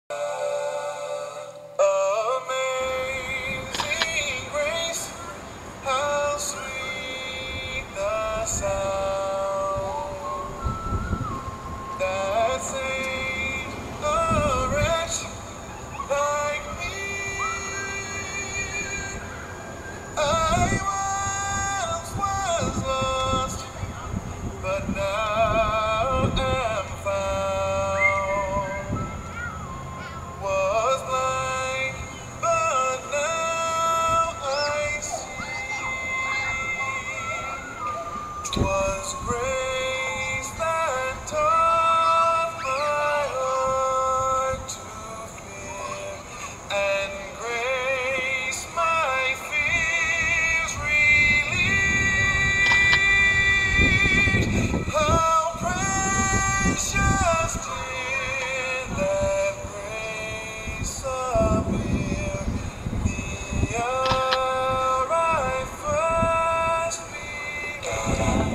Amazing grace, how sweet the sound that saved a wretch like me. I once was lost, but now am found. Was blind, but now I see. 'Twas grace that taught my heart to fear, and grace my fears relieved. How precious did that grace appear the hour I first began.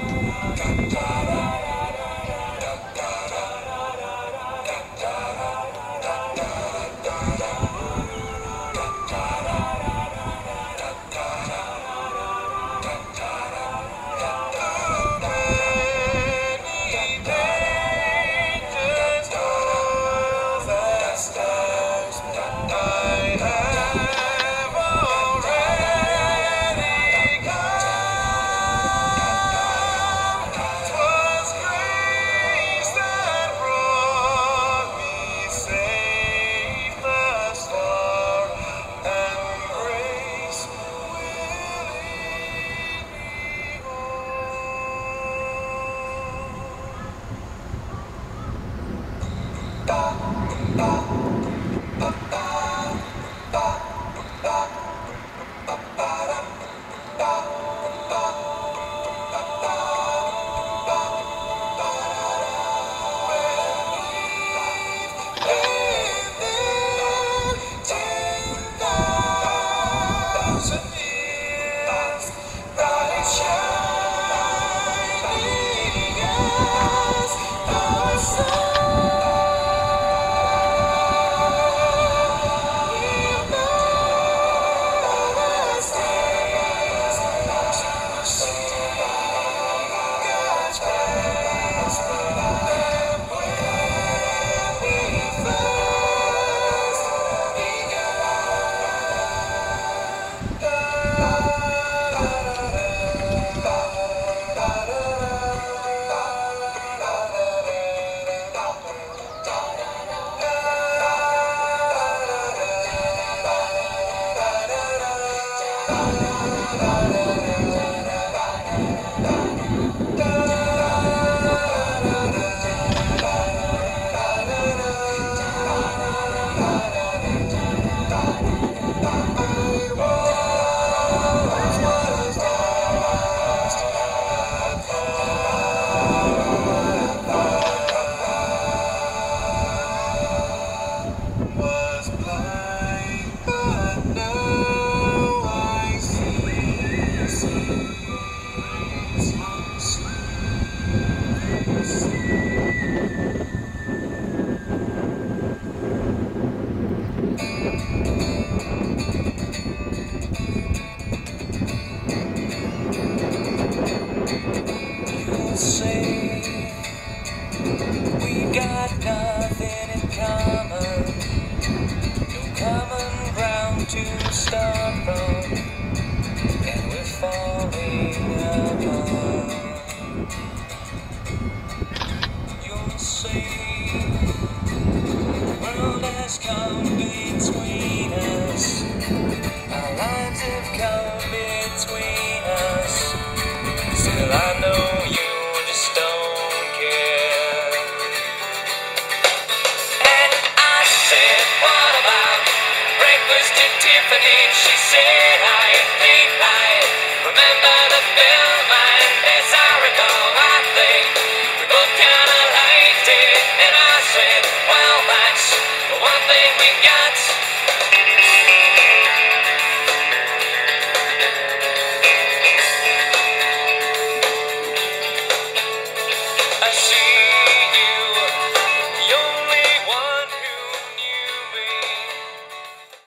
She said, I think I remember the film, and as I recall, I think we both kinda liked it. And I said, well, that's the one thing we got.